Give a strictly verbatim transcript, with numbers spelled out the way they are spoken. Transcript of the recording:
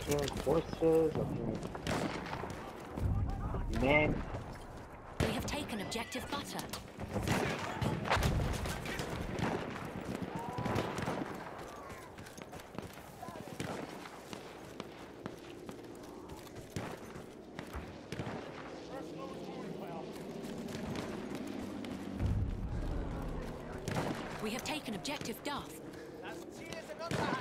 hearing horses, I'm hearing men. We have taken objective butter. We have taken objective Duff. Das Ziel ist in unserer Hand.